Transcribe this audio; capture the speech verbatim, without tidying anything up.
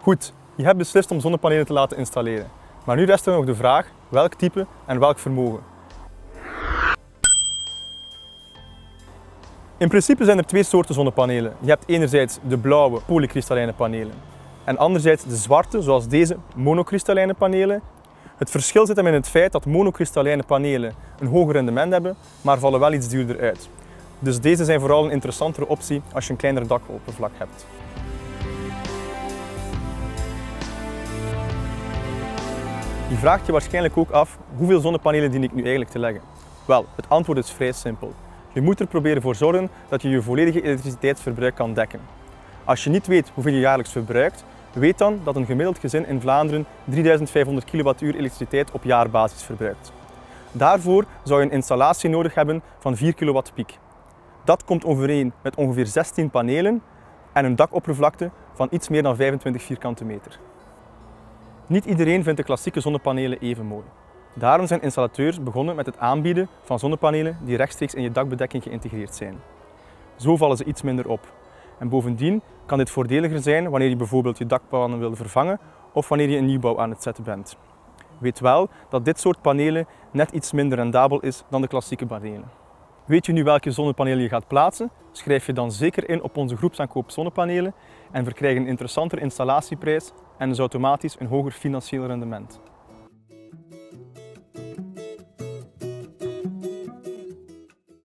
Goed, je hebt beslist om zonnepanelen te laten installeren. Maar nu rest er nog de vraag welk type en welk vermogen. In principe zijn er twee soorten zonnepanelen. Je hebt enerzijds de blauwe polykristallijne panelen en anderzijds de zwarte, zoals deze, monokristallijne panelen. Het verschil zit hem in het feit dat monokristallijne panelen een hoger rendement hebben, maar vallen wel iets duurder uit. Dus deze zijn vooral een interessantere optie als je een kleiner dakoppervlak hebt. Je vraagt je waarschijnlijk ook af, hoeveel zonnepanelen dien ik nu eigenlijk te leggen? Wel, het antwoord is vrij simpel. Je moet er proberen voor zorgen dat je je volledige elektriciteitsverbruik kan dekken. Als je niet weet hoeveel je jaarlijks verbruikt, weet dan dat een gemiddeld gezin in Vlaanderen drieduizend vijfhonderd kilowattuur elektriciteit op jaarbasis verbruikt. Daarvoor zou je een installatie nodig hebben van vier kilowatt piek. Dat komt overeen met ongeveer zestien panelen en een dakoppervlakte van iets meer dan vijfentwintig vierkante meter. Niet iedereen vindt de klassieke zonnepanelen even mooi. Daarom zijn installateurs begonnen met het aanbieden van zonnepanelen die rechtstreeks in je dakbedekking geïntegreerd zijn. Zo vallen ze iets minder op. En bovendien kan dit voordeliger zijn wanneer je bijvoorbeeld je dakpannen wil vervangen of wanneer je een nieuwbouw aan het zetten bent. Weet wel dat dit soort panelen net iets minder rendabel is dan de klassieke panelen. Weet je nu welke zonnepanelen je gaat plaatsen? Schrijf je dan zeker in op onze groepsaankoop zonnepanelen en verkrijg een interessantere installatieprijs en dus automatisch een hoger financieel rendement.